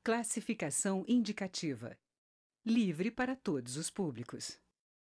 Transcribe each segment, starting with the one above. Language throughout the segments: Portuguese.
Classificação indicativa. Livre para todos os públicos.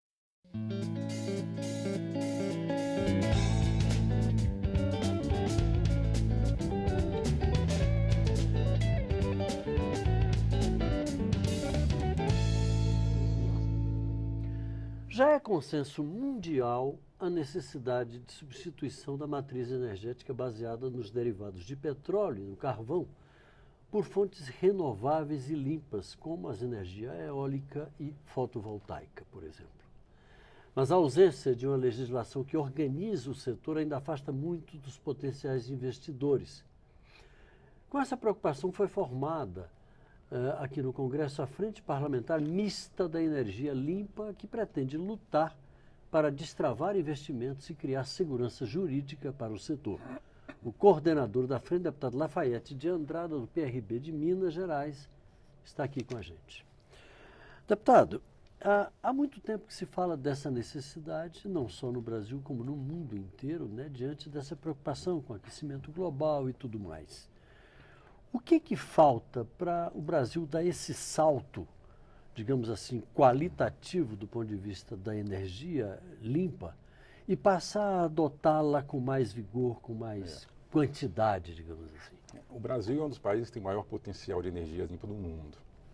Já é consenso mundial a necessidade de substituição da matriz energética baseada nos derivados de petróleo e do carvão por fontes renováveis e limpas, como as energias eólica e fotovoltaica, por exemplo. Mas a ausência de uma legislação que organize o setor ainda afasta muito dos potenciais investidores. Com essa preocupação foi formada aqui no Congresso a Frente Parlamentar Mista da Energia Limpa, que pretende lutar para destravar investimentos e criar segurança jurídica para o setor. O coordenador da frente, deputado Lafayette de Andrada, do PRB de Minas Gerais, está aqui com a gente. Deputado, há muito tempo que se fala dessa necessidade, não só no Brasil como no mundo inteiro, né, diante dessa preocupação com o aquecimento global e tudo mais. O que falta para o Brasil dar esse salto, digamos assim, qualitativo do ponto de vista da energia limpa e passar a adotá-la com mais vigor, com mais quantidade, digamos assim? O Brasil é um dos países que tem maior potencial de energia limpa do mundo.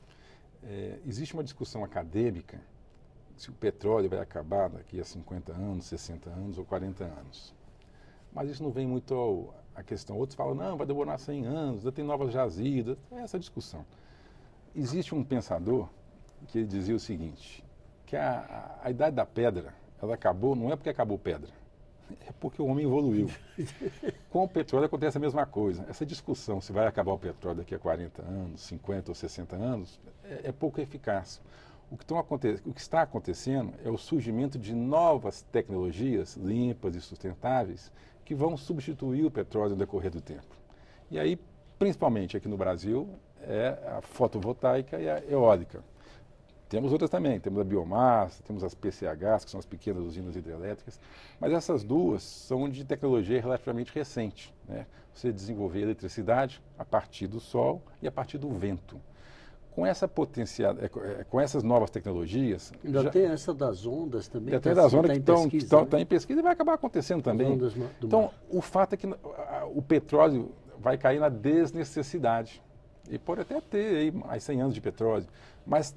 Existe uma discussão acadêmica se o petróleo vai acabar daqui a 50 anos, 60 anos ou 40 anos. Mas isso não vem muito à questão. Outros falam, não, vai demorar 100 anos, ainda tem novas jazidas. É essa discussão. Existe um pensador que ele dizia o seguinte, que a idade da pedra, ela acabou, não é porque acabou pedra, é porque o homem evoluiu. Com o petróleo acontece a mesma coisa. Essa discussão se vai acabar o petróleo daqui a 40 anos, 50 ou 60 anos, é pouco eficaz. O que está acontecendo é o surgimento de novas tecnologias limpas e sustentáveis que vão substituir o petróleo no decorrer do tempo. E aí, principalmente aqui no Brasil, é a fotovoltaica e a eólica. Temos outras também, temos a biomassa, temos as PCHs, que são as pequenas usinas hidrelétricas, mas essas duas são de tecnologia relativamente recente, né? Você desenvolver eletricidade a partir do sol e a partir do vento. Com essa com essas novas tecnologias... Ainda tem essa das ondas também? Já tem das ondas que estão em pesquisa e vai acabar acontecendo também. Então, o fato é que o petróleo vai cair na desnecessidade. E pode até ter aí mais 100 anos de petróleo, mas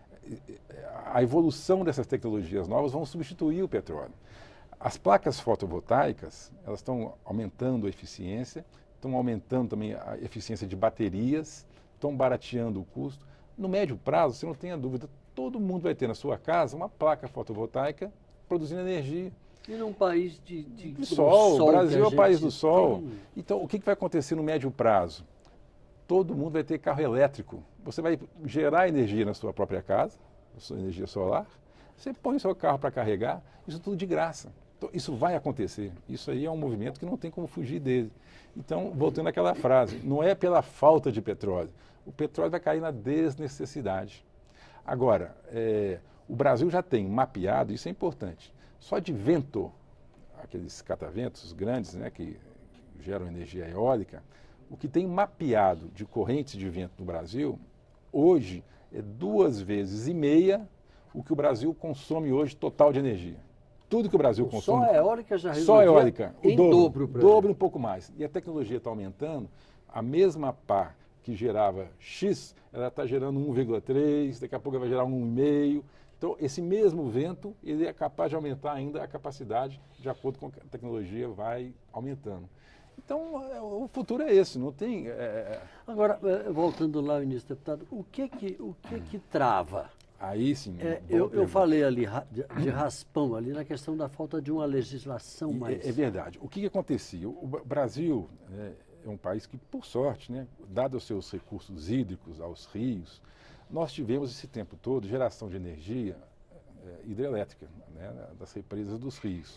a evolução dessas tecnologias novas vão substituir o petróleo. As placas fotovoltaicas, elas estão aumentando a eficiência, estão aumentando também a eficiência de baterias, estão barateando o custo. No médio prazo, você não tenha dúvida, todo mundo vai ter na sua casa uma placa fotovoltaica produzindo energia. E num país de sol, o Brasil é o país do sol. Então, o que vai acontecer no médio prazo? Todo mundo vai ter carro elétrico. Você vai gerar energia na sua própria casa, a sua energia solar, você põe o seu carro para carregar, isso tudo de graça. Então, isso vai acontecer. Isso aí é um movimento que não tem como fugir dele. Então, voltando àquela frase, não é pela falta de petróleo. O petróleo vai cair na desnecessidade. Agora, o Brasil já tem mapeado, isso é importante, só de vento, aqueles cataventos grandes, né, que geram energia eólica, o que tem mapeado de correntes de vento no Brasil, hoje é 2,5 vezes o que o Brasil consome hoje total de energia. Tudo que o Brasil consome... Só a eólica já resolveu só a eólica, em dobro. Dobro, um pouco mais. E a tecnologia está aumentando, a mesma pá que gerava X, ela está gerando 1,3, daqui a pouco vai gerar 1,5. Então, esse mesmo vento, ele é capaz de aumentar ainda a capacidade, de acordo com que a tecnologia vai aumentando. Então, o futuro é esse, não tem... Agora, voltando lá ao início, deputado, o que trava? Aí sim. Eu falei ali de raspão, ali na questão da falta de uma legislação mais... É verdade. O que acontecia? O Brasil é um país que, por sorte, né, dado os seus recursos hídricos aos rios, nós tivemos esse tempo todo geração de energia hidrelétrica, né, das represas dos rios.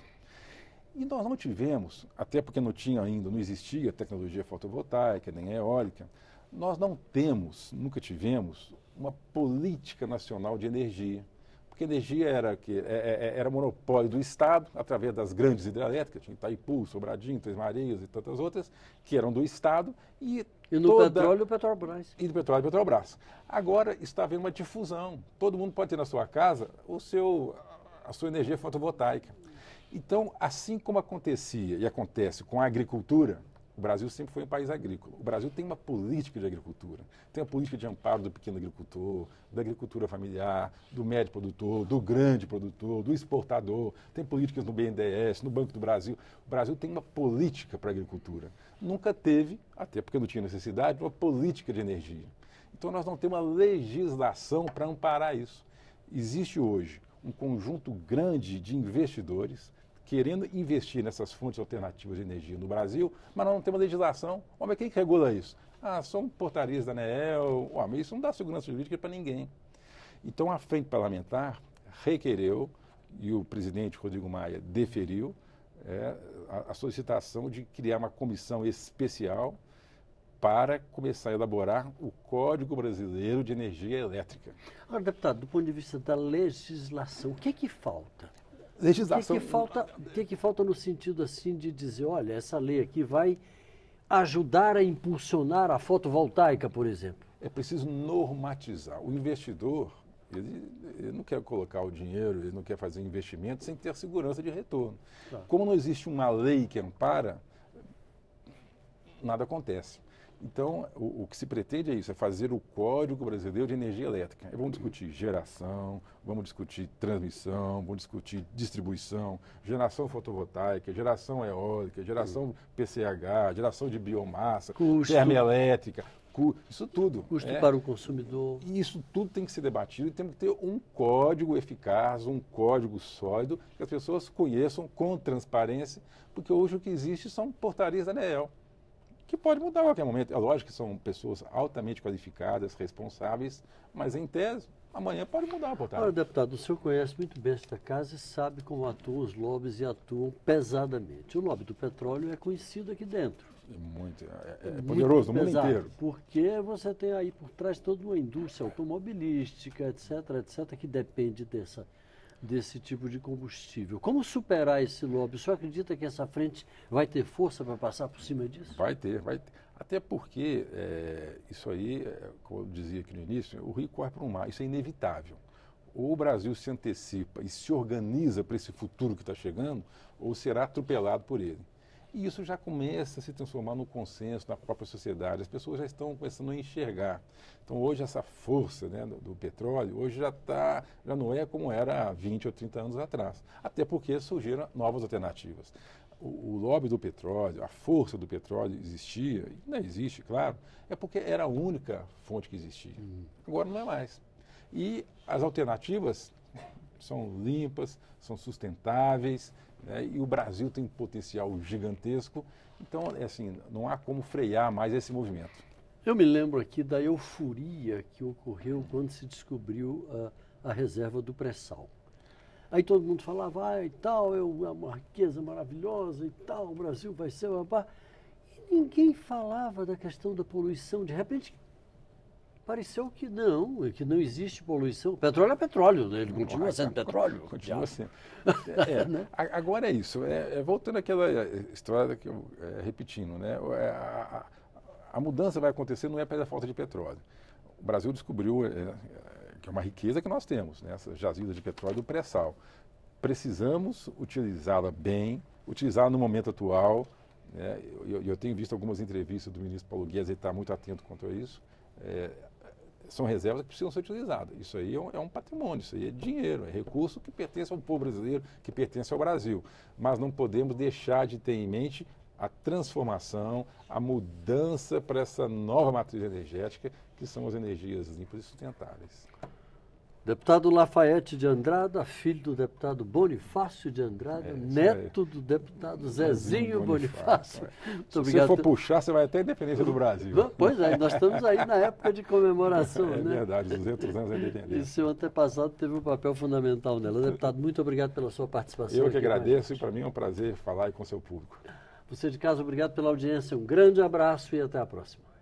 E nós não tivemos, até porque não existia tecnologia fotovoltaica, nem eólica, nós não temos, nunca tivemos, uma política nacional de energia. Porque a energia era monopólio do Estado, através das grandes hidrelétricas, tinha Itaipu, Sobradinho, Três Marias e tantas outras, que eram do Estado, e E no petróleo, o Petrobras. E do petróleo, o Petrobras. Agora está havendo uma difusão. Todo mundo pode ter na sua casa a sua energia fotovoltaica. Então, assim como acontecia e acontece com a agricultura, o Brasil sempre foi um país agrícola. O Brasil tem uma política de agricultura, tem uma política de amparo do pequeno agricultor, da agricultura familiar, do médio produtor, do grande produtor, do exportador, tem políticas no BNDES, no Banco do Brasil. O Brasil tem uma política para a agricultura. Nunca teve, até porque não tinha necessidade, uma política de energia. Então nós não temos uma legislação para amparar isso. Existe hoje um conjunto grande de investidores querendo investir nessas fontes alternativas de energia no Brasil, mas nós não temos legislação. Mas quem que regula isso? São portarias da ANEEL, mas isso não dá segurança jurídica para ninguém. Então a frente parlamentar requereu, e o presidente Rodrigo Maia deferiu, a solicitação de criar uma comissão especial para começar a elaborar o Código Brasileiro de Energia Elétrica. Agora, deputado, do ponto de vista da legislação, o que falta? Legislação. O que falta no sentido assim de dizer, olha, essa lei aqui vai ajudar a impulsionar a fotovoltaica, por exemplo? É preciso normatizar. O investidor, ele não quer colocar o dinheiro, ele não quer fazer investimento sem ter segurança de retorno. Claro. Como não existe uma lei que ampara, nada acontece. Então, o que se pretende é isso, é fazer o Código Brasileiro de Energia Elétrica. Vamos discutir geração, vamos discutir transmissão, vamos discutir distribuição, geração fotovoltaica, geração eólica, geração PCH, geração de biomassa, termoelétrica, isso tudo. Custo para o consumidor. E isso tudo tem que ser debatido e temos que ter um código eficaz, um código sólido, que as pessoas conheçam com transparência, porque hoje o que existe são portarias da ANEEL, que pode mudar a qualquer momento. É lógico que são pessoas altamente qualificadas, responsáveis, mas em tese, amanhã pode mudar a portaria. Olha, deputado, o senhor conhece muito bem esta casa e sabe como atuam os lobbies e atuam pesadamente. O lobby do petróleo é conhecido aqui dentro. É poderoso no mundo inteiro. Porque você tem aí por trás toda uma indústria automobilística, etc., que depende desse tipo de combustível. Como superar esse lobby? O senhor acredita que essa frente vai ter força para passar por cima disso? Vai ter. Até porque isso aí, como eu dizia aqui no início, o rio corre para o mar, isso é inevitável. Ou o Brasil se antecipa e se organiza para esse futuro que está chegando, ou será atropelado por ele. E isso já começa a se transformar no consenso na própria sociedade. As pessoas já estão começando a enxergar. Então, hoje, essa força, né, do petróleo, hoje já não é como era há 20 ou 30 anos atrás. Até porque surgiram novas alternativas. O lobby do petróleo, a força do petróleo existia, e ainda existe, claro, é porque era a única fonte que existia. Agora não é mais. E as alternativas são limpas, são sustentáveis, e o Brasil tem um potencial gigantesco, então, assim, não há como frear mais esse movimento. Eu me lembro aqui da euforia que ocorreu quando se descobriu a reserva do pré-sal. Aí todo mundo falava, e tal, é uma riqueza maravilhosa e tal, o Brasil vai ser uma... E ninguém falava da questão da poluição. De repente, pareceu que não existe poluição. Petróleo é petróleo, né? Ele continua sendo petróleo. Continua sendo. Né? Agora é isso. Voltando àquela história que eu repetindo, né? A mudança vai acontecer não é pela falta de petróleo. O Brasil descobriu que é uma riqueza que nós temos, né? Essa jazida de petróleo do pré-sal. Precisamos utilizá-la bem, utilizá-la no momento atual. Né? Eu tenho visto algumas entrevistas do ministro Paulo Guedes, ele está muito atento quanto a isso. São reservas que precisam ser utilizadas. Isso aí é um patrimônio, isso aí é dinheiro, é recurso que pertence ao povo brasileiro, que pertence ao Brasil. Mas não podemos deixar de ter em mente a transformação, a mudança para essa nova matriz energética, que são as energias limpas e sustentáveis. Deputado Lafayette de Andrada, filho do deputado Bonifácio de Andrada, neto do deputado Zezinho Bonifácio. Se você for puxar, você vai até a independência do Brasil. Pois é, nós estamos aí na época de comemoração. É verdade, 200 anos da independência. E seu antepassado teve um papel fundamental nela. Deputado, muito obrigado pela sua participação. Eu que agradeço e para mim é um prazer falar aí com o seu público. Você de casa, obrigado pela audiência, um grande abraço e até a próxima.